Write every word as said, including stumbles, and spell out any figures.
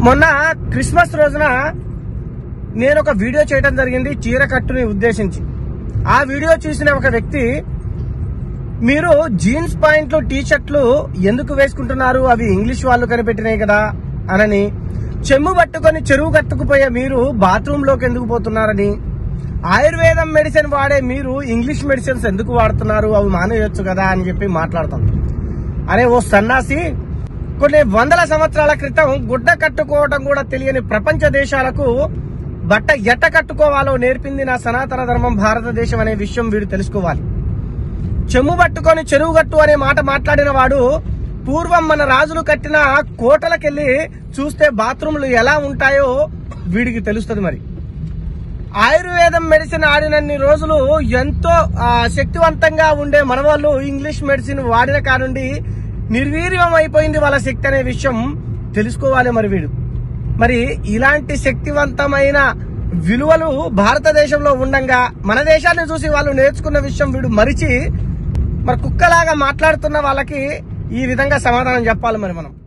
మొన్న క్రిస్మస్ రోజున నేను ఒక వీడియో చేయడం జరిగింది చీర కట్టుని ఉద్దేశించి. ఆ వీడియో చూసిన ఒక వ్యక్తి, మీరు జీన్స్ పాయింట్లు టీ షర్ట్లు ఎందుకు వేసుకుంటున్నారు, అవి ఇంగ్లీష్ వాళ్ళు కనిపెట్టినాయి కదా అనని, చెమ్ము పట్టుకొని చెరువు కట్టుకుపోయే మీరు బాత్రూమ్ లోకి ఎందుకు పోతున్నారని, ఆయుర్వేదం మెడిసిన్ వాడే మీరు ఇంగ్లీష్ మెడిసిన్స్ ఎందుకు వాడుతున్నారు, అవి మానేయొచ్చు కదా అని చెప్పి మాట్లాడతాం. అరే ఓ సన్నాసి, కొన్ని వందల సంవత్సరాల క్రితం గుడ్డ కట్టుకోవడం కూడా తెలియని ప్రపంచ దేశాలకు బట్ట ఎట్ట కట్టుకోవాలో నేర్పింది నా సనాతన ధర్మం భారతదేశం అనే విషయం వీడు తెలుసుకోవాలి. చెమ్ము పట్టుకొని చెరువు గట్టు అనే మాట మాట్లాడిన వాడు పూర్వం మన రాజులు కట్టిన కోటలకెళ్లి చూస్తే బాత్రూంలు ఎలా ఉంటాయో వీడికి తెలుస్తుంది. మరి ఆయుర్వేదం మెడిసిన్ ఆడినన్ని రోజులు ఎంతో శక్తివంతంగా ఉండే మన వాళ్ళు ఇంగ్లీష్ మెడిసిన్ వాడిన కానుండి నిర్వీర్యం అయిపోయింది వాళ్ళ శక్తి అనే విషయం తెలుసుకోవాలి. మరి వీడు మరి ఇలాంటి శక్తివంతమైన విలువలు భారతదేశంలో ఉండంగా మన దేశాన్ని చూసి వాళ్ళు నేర్చుకున్న విషయం వీడు మరిచి మరి కుక్కలాగా మాట్లాడుతున్న వాళ్ళకి ఈ విధంగా సమాధానం చెప్పాలి మరి మనం.